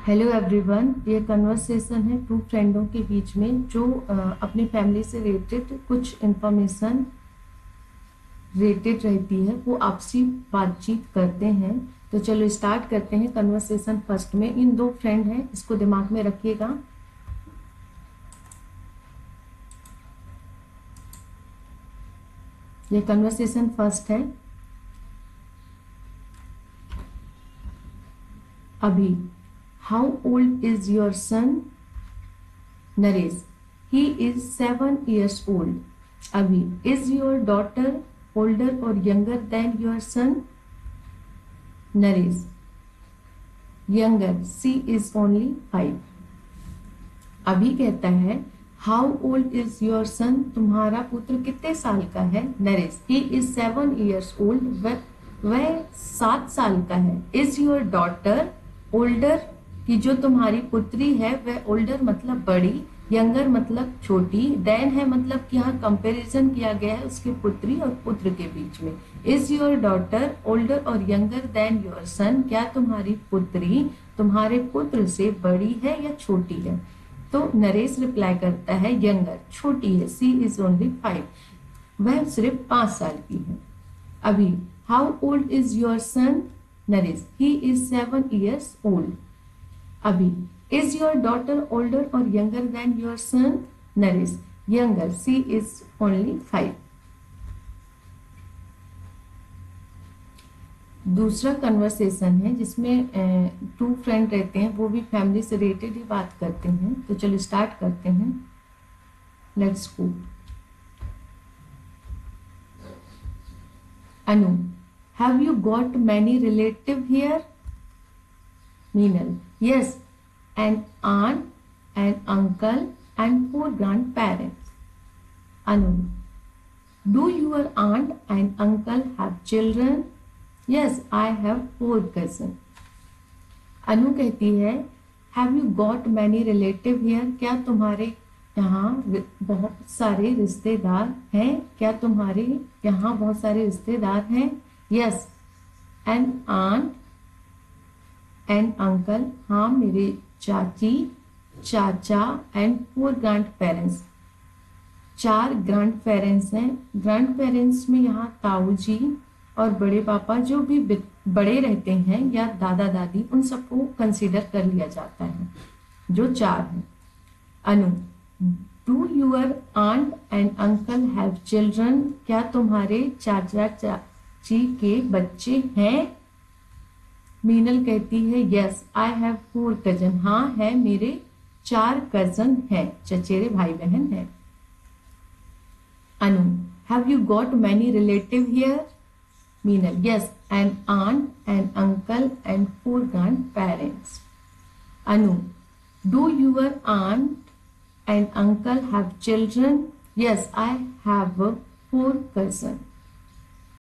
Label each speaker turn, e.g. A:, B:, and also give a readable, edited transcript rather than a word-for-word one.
A: Hello everyone, ये conversation है two फ्रेंडों के बीच में जो अपनी फैमिली से रिलेटेड कुछ इंफॉर्मेशन रिलेटेड रहती है, वो आपसी बातचीत करते हैं। तो चलो स्टार्ट करते हैं कन्वर्सेशन। फर्स्ट में इन दो फ्रेंड हैं, इसको दिमाग में रखिएगा। ये कन्वर्सेशन फर्स्ट है। Abhi, how old is your son? Naresh, he is 7 years old. Abhi, is your daughter older और younger than your son? Naresh, younger, she is only 5. Abhi कहता है, how old is your son? तुम्हारा पुत्र कितने साल का है? Naresh, he is 7 years old. वह 7 साल का है। इज योर डॉटर ओल्डर, कि जो तुम्हारी पुत्री है वह ओल्डर मतलब बड़ी, यंगर मतलब छोटी, देन है मतलब कि यहाँ कंपैरिजन किया गया है उसके पुत्री और पुत्र के बीच में। इज योर डॉटर ओल्डर और यंगर देन योर सन? क्या तुम्हारी पुत्री तुम्हारे पुत्र से बड़ी है या छोटी है? तो नरेश रिप्लाई करता है, यंगर, छोटी है, सी इज ओनली 5. वह सिर्फ 5 साल की है। Abhi, how old is your son? Naresh, he is 7 years old. Abhi, is your daughter older और younger than your son? Naresh, younger, she is only 5. दूसरा कन्वर्सेशन है जिसमें टू फ्रेंड रहते हैं, वो भी फैमिली से रिलेटेड ही बात करते हैं। तो चलो स्टार्ट करते हैं। Let's go. Anu, have you got many relative here? Meenal, yes, an aunt, an uncle, and 4 grandparents. Anu, do your aunt and uncle have children? Yes, I have 4 cousins. Anu कहती है, have you got many relative here? क्या तुम्हारे यहाँ बहुत सारे रिश्तेदार हैं? क्या तुम्हारे यहाँ बहुत सारे रिश्तेदार हैं? Yes, an aunt and uncle, हाँ मेरे चाची चाचा, and 4 grand parents, 4 grand parents हैं। ग्रैंड पेरेंट्स में यहाँ ताऊ जी और बड़े पापा जो भी बड़े रहते हैं या दादा दादी, उन सबको कंसीडर कर लिया जाता है, जो 4 हैं। Anu, do your aunt and uncle have children? क्या तुम्हारे चाचा चाची के बच्चे हैं? मीनल कहती है, यस, आई हैव 4 कजन. हाँ है, मेरे 4 कजन हैं, चचेरे भाई बहन हैं. Anu, have you got many relative here? Meenal, yes, an aunt and uncle and 4 grand parents. Anu, do your aunt and uncle have children? Yes, I have 4 cousin.